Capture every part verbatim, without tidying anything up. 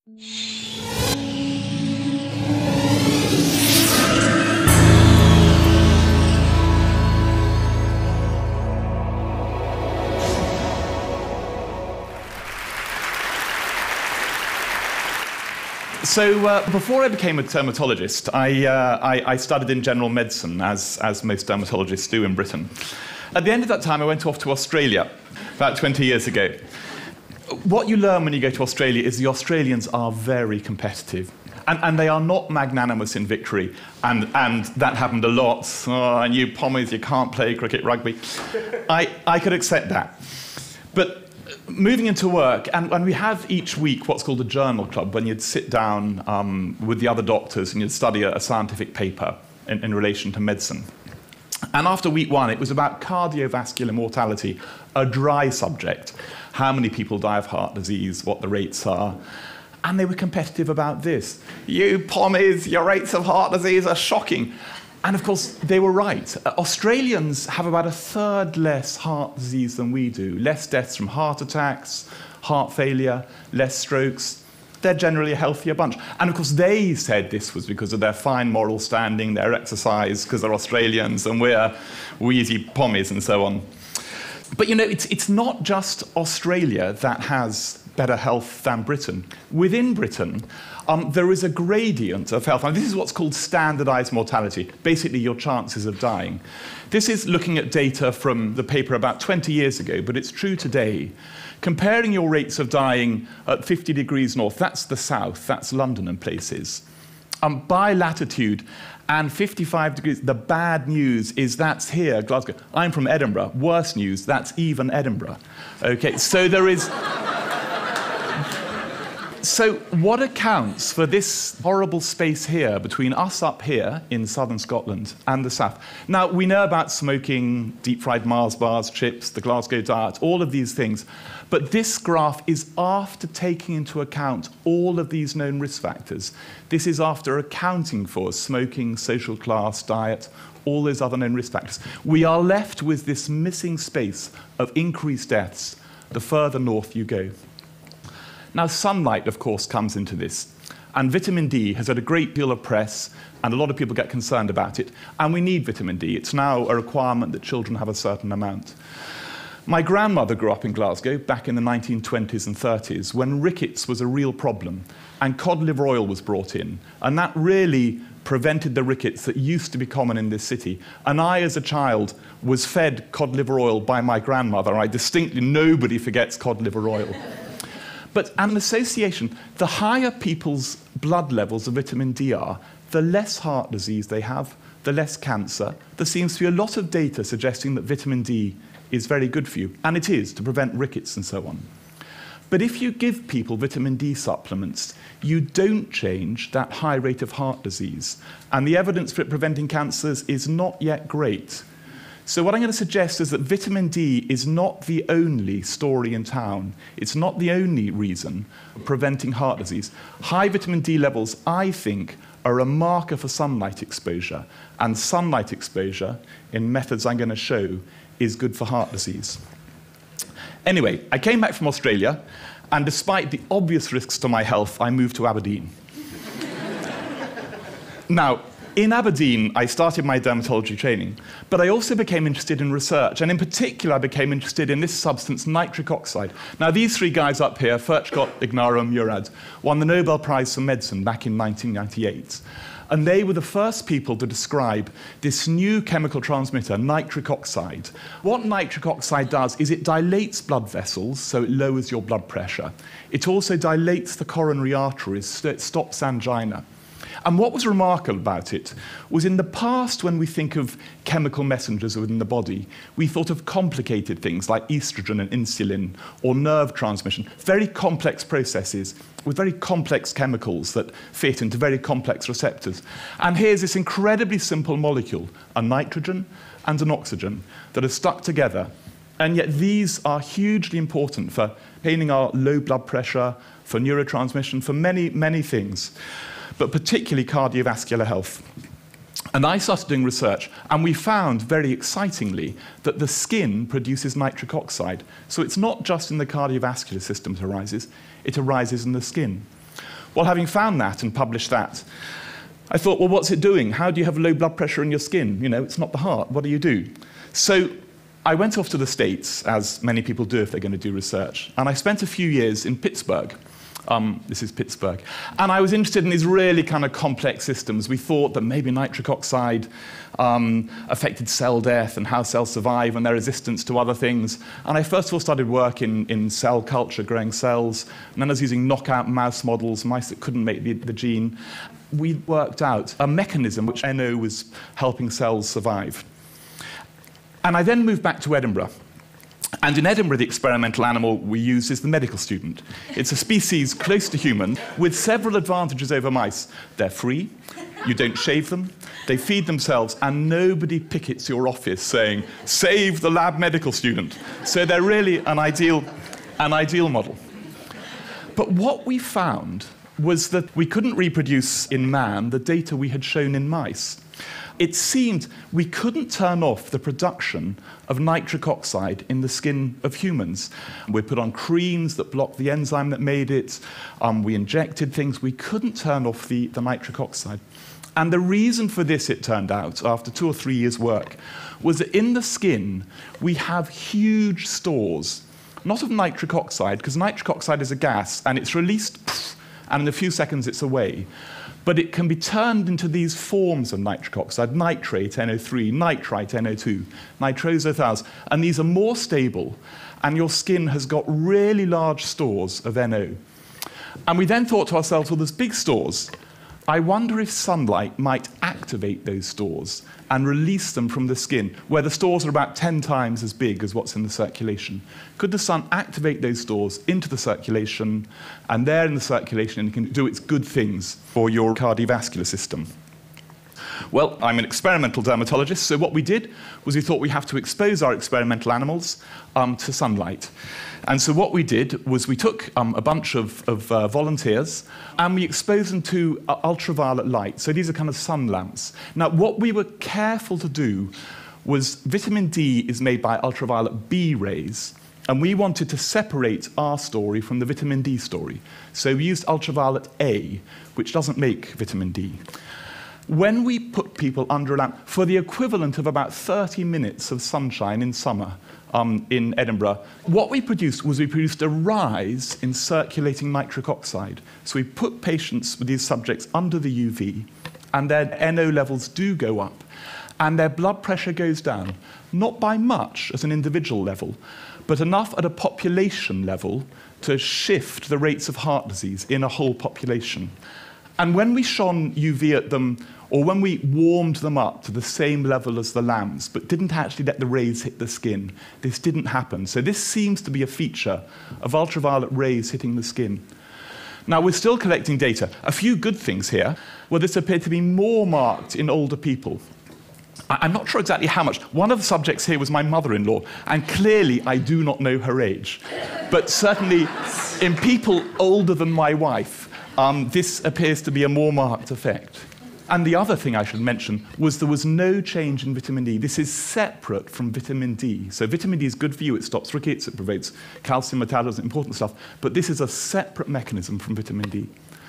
So uh, before I became a dermatologist, I, uh, I, I studied in general medicine, as, as most dermatologists do in Britain. At the end of that time, I went off to Australia about twenty years ago. What you learn when you go to Australia is the Australians are very competitive. And, and they are not magnanimous in victory. And, and that happened a lot. Oh, and you pommies, you can't play cricket, rugby. I, I could accept that. But moving into work, and, and we have each week what's called a journal club, when you'd sit down um, with the other doctors and you'd study a, a scientific paper in, in relation to medicine. And after week one, it was about cardiovascular mortality, a dry subject. How many people die of heart disease, what the rates are. And they were competitive about this. You pommies, your rates of heart disease are shocking. And of course, they were right. Uh, Australians have about a third less heart disease than we do. Less deaths from heart attacks, heart failure, less strokes. They're generally a healthier bunch. And of course, they said this was because of their fine moral standing, their exercise, because they're Australians, and we're wheezy pommies and so on. But you know, it's, it's not just Australia that has better health than Britain. Within Britain, um, there is a gradient of health. And this is what's called standardized mortality, basically your chances of dying. This is looking at data from the paper about twenty years ago, but it's true today. Comparing your rates of dying at fifty degrees north, that's the south, that's London and places. Um, by latitude, and fifty-five degrees, the bad news is that's here, Glasgow. I'm from Edinburgh. Worse news, that's even Edinburgh. Okay, so there is... So what accounts for this horrible space here between us up here in southern Scotland and the south? Now, we know about smoking, deep-fried Mars bars, chips, the Glasgow diet, all of these things. But this graph is after taking into account all of these known risk factors. This is after accounting for smoking, social class, diet, all those other known risk factors. We are left with this missing space of increased deaths the further north you go. Now, sunlight, of course, comes into this. And vitamin D has had a great deal of press, and a lot of people get concerned about it. And we need vitamin D. It's now a requirement that children have a certain amount. My grandmother grew up in Glasgow back in the nineteen twenties and thirties, when rickets was a real problem, and cod liver oil was brought in. And that really prevented the rickets that used to be common in this city. And I, as a child, was fed cod liver oil by my grandmother. I distinctly, nobody forgets cod liver oil. But an association, the higher people's blood levels of vitamin D are, the less heart disease they have, the less cancer. There seems to be a lot of data suggesting that vitamin D is very good for you, and it is, to prevent rickets and so on. But if you give people vitamin D supplements, you don't change that high rate of heart disease. And the evidence for it preventing cancers is not yet great. So what I'm going to suggest is that vitamin D is not the only story in town. It's not the only reason for preventing heart disease. High vitamin D levels, I think, are a marker for sunlight exposure. And sunlight exposure, in methods I'm going to show, is good for heart disease. Anyway, I came back from Australia, and despite the obvious risks to my health, I moved to Aberdeen. Now, in Aberdeen, I started my dermatology training, but I also became interested in research, and in particular, I became interested in this substance, nitric oxide. Now, these three guys up here, Furchgott, Ignarow, Murad, won the Nobel Prize for Medicine back in nineteen ninety-eight. And they were the first people to describe this new chemical transmitter, nitric oxide. What nitric oxide does is it dilates blood vessels, so it lowers your blood pressure. It also dilates the coronary arteries, so it stops angina. And what was remarkable about it was, in the past, when we think of chemical messengers within the body, we thought of complicated things like estrogen and insulin or nerve transmission, very complex processes with very complex chemicals that fit into very complex receptors. And here's this incredibly simple molecule, a nitrogen and an oxygen, that are stuck together. And yet these are hugely important for maintaining our low blood pressure, for neurotransmission, for many, many things, but particularly cardiovascular health. And I started doing research, and we found, very excitingly, that the skin produces nitric oxide. So it's not just in the cardiovascular system it arises, it arises in the skin. Well, having found that and published that, I thought, well, what's it doing? How do you have low blood pressure in your skin? You know, it's not the heart. What do you do? So I went off to the States, as many people do if they're going to do research, and I spent a few years in Pittsburgh. Um, this is Pittsburgh. And I was interested in these really kind of complex systems. We thought that maybe nitric oxide um, affected cell death and how cells survive and their resistance to other things. And I first of all started work in, in cell culture, growing cells. And then I was using knockout mouse models, mice that couldn't make the, the gene. We worked out a mechanism which N O was helping cells survive. And I then moved back to Edinburgh. And in Edinburgh, the experimental animal we use is the medical student. It's a species close to human with several advantages over mice. They're free, you don't shave them, they feed themselves, and nobody pickets your office saying, save the lab medical student. So they're really an ideal, an ideal model. But what we found was that we couldn't reproduce in man the data we had shown in mice. It seemed we couldn't turn off the production of nitric oxide in the skin of humans. We put on creams that blocked the enzyme that made it. Um, we injected things. We couldn't turn off the, the nitric oxide. And the reason for this, it turned out, after two or three years' work, was that in the skin we have huge stores, not of nitric oxide, because nitric oxide is a gas, and it's released, pff, and in a few seconds it's away. But it can be turned into these forms of nitric oxide, nitrate, N O three, nitrite, N O two, nitrosothiols, and these are more stable, and your skin has got really large stores of N O. And we then thought to ourselves, well, there's big stores. I wonder if sunlight might activate those stores and release them from the skin, where the stores are about ten times as big as what's in the circulation. Could the sun activate those stores into the circulation, and they're in the circulation, and it can do its good things for your cardiovascular system? Well, I'm an experimental dermatologist, so what we did was we thought we have to expose our experimental animals um, to sunlight. And so what we did was we took um, a bunch of, of uh, volunteers and we exposed them to uh, ultraviolet light. So these are kind of sun lamps. Now, what we were careful to do was vitamin D is made by ultraviolet B rays, and we wanted to separate our story from the vitamin D story. So we used ultraviolet A, which doesn't make vitamin D. When we put people under a lamp for the equivalent of about thirty minutes of sunshine in summer, Um, in Edinburgh, what we produced was we produced a rise in circulating nitric oxide. So we put patients with these subjects under the U V, and their N O levels do go up, and their blood pressure goes down, not by much at an individual level, but enough at a population level to shift the rates of heart disease in a whole population. And when we shone U V at them, or when we warmed them up to the same level as the lamps, but didn't actually let the rays hit the skin, this didn't happen. So this seems to be a feature of ultraviolet rays hitting the skin. Now, we're still collecting data. A few good things here. Well, this appeared to be more marked in older people. I'm not sure exactly how much. One of the subjects here was my mother-in-law, and clearly I do not know her age. But certainly in people older than my wife, um, this appears to be a more marked effect. And the other thing I should mention was there was no change in vitamin D. This is separate from vitamin D. So vitamin D is good for you. It stops rickets, it prevents calcium metabolism, important stuff. But this is a separate mechanism from vitamin D.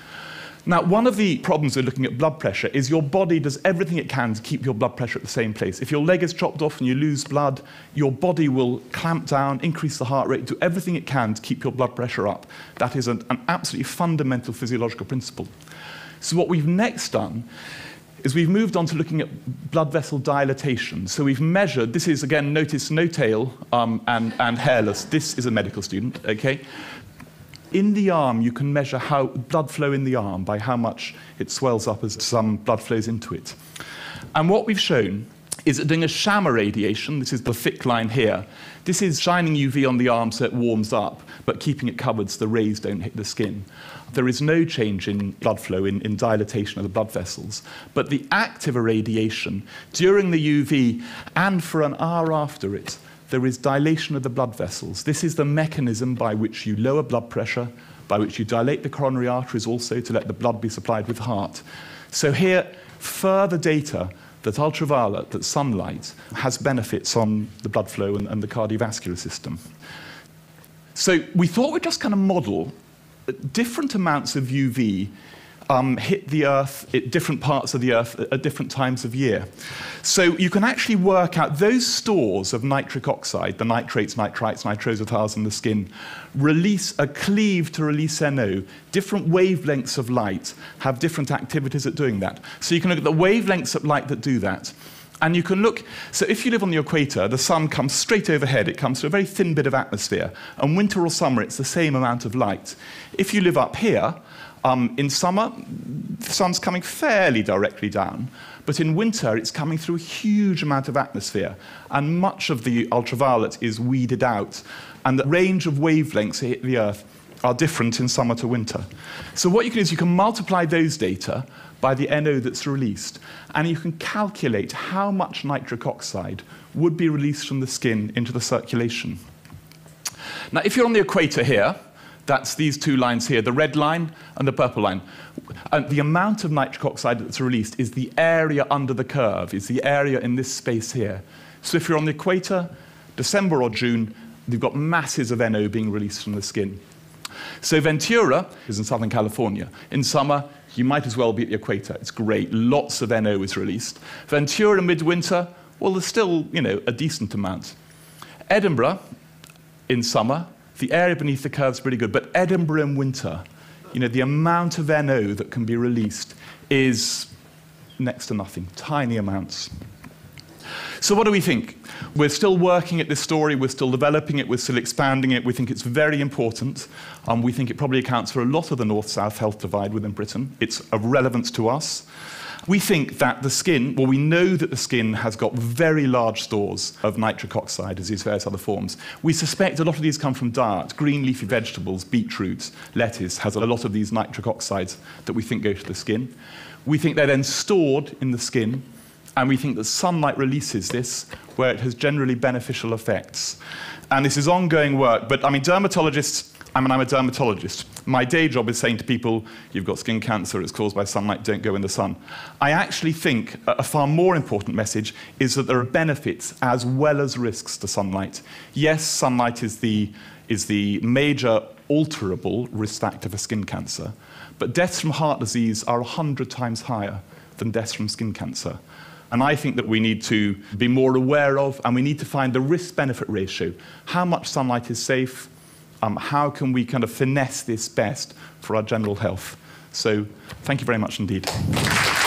Now, one of the problems with looking at blood pressure is your body does everything it can to keep your blood pressure at the same place. If your leg is chopped off and you lose blood, your body will clamp down, increase the heart rate, do everything it can to keep your blood pressure up. That is an, an absolutely fundamental physiological principle. So what we've next done is we've moved on to looking at blood vessel dilatation. So we've measured, this is, again, notice no tail um, and, and hairless. This is a medical student, okay? In the arm, you can measure how blood flow in the arm by how much it swells up as some blood flows into it. And what we've shown is that doing a sham irradiation, this is the thick line here, this is shining U V on the arm so it warms up, but keeping it covered so the rays don't hit the skin. There is no change in blood flow, in, in dilatation of the blood vessels. But the active irradiation, during the U V and for an hour after it, there is dilation of the blood vessels. This is the mechanism by which you lower blood pressure, by which you dilate the coronary arteries also to let the blood be supplied with the heart. So here, further data that ultraviolet, that sunlight, has benefits on the blood flow and, and the cardiovascular system. So we thought we'd just kind of model different amounts of U V um, hit the Earth at different parts of the Earth at different times of year. So you can actually work out those stores of nitric oxide, the nitrates, nitrites, nitrositars in the skin, release a cleave to release N O. Different wavelengths of light have different activities at doing that. So you can look at the wavelengths of light that do that. And you can look, so if you live on the equator, the sun comes straight overhead. It comes through a very thin bit of atmosphere. And winter or summer, it's the same amount of light. If you live up here, um, in summer, the sun's coming fairly directly down. But in winter, it's coming through a huge amount of atmosphere. And much of the ultraviolet is weeded out. And the range of wavelengths that hit the Earth are different in summer to winter. So what you can do is you can multiply those data by the N O that's released, and you can calculate how much nitric oxide would be released from the skin into the circulation. Now, if you're on the equator here, that's these two lines here, the red line and the purple line. And the amount of nitric oxide that's released is the area under the curve, is the area in this space here. So if you're on the equator, December or June, you've got masses of N O being released from the skin. So Ventura is in Southern California. In summer, you might as well be at the equator. It's great. Lots of N O is released. Ventura midwinter, well, there's still, you know, a decent amount. Edinburgh, in summer, the area beneath the curve is pretty good. But Edinburgh in winter, you know, the amount of N O that can be released is next to nothing, tiny amounts. So what do we think? We're still working at this story, we're still developing it, we're still expanding it. We think it's very important. Um, we think it probably accounts for a lot of the north-south health divide within Britain. It's of relevance to us. We think that the skin, well, we know that the skin has got very large stores of nitric oxide, as these various other forms. We suspect a lot of these come from diet. Green leafy vegetables, beetroot, lettuce has a lot of these nitric oxides that we think go to the skin. We think they're then stored in the skin. And we think that sunlight releases this, where it has generally beneficial effects. And this is ongoing work. But I mean, dermatologists, I mean, I'm a dermatologist. My day job is saying to people, you've got skin cancer, it's caused by sunlight, don't go in the sun. I actually think a far more important message is that there are benefits as well as risks to sunlight. Yes, sunlight is the, is the major alterable risk factor for skin cancer. But deaths from heart disease are one hundred times higher than deaths from skin cancer. And I think that we need to be more aware of, and we need to find the risk-benefit ratio. How much sunlight is safe? Um, how can we kind of finesse this best for our general health? So thank you very much indeed.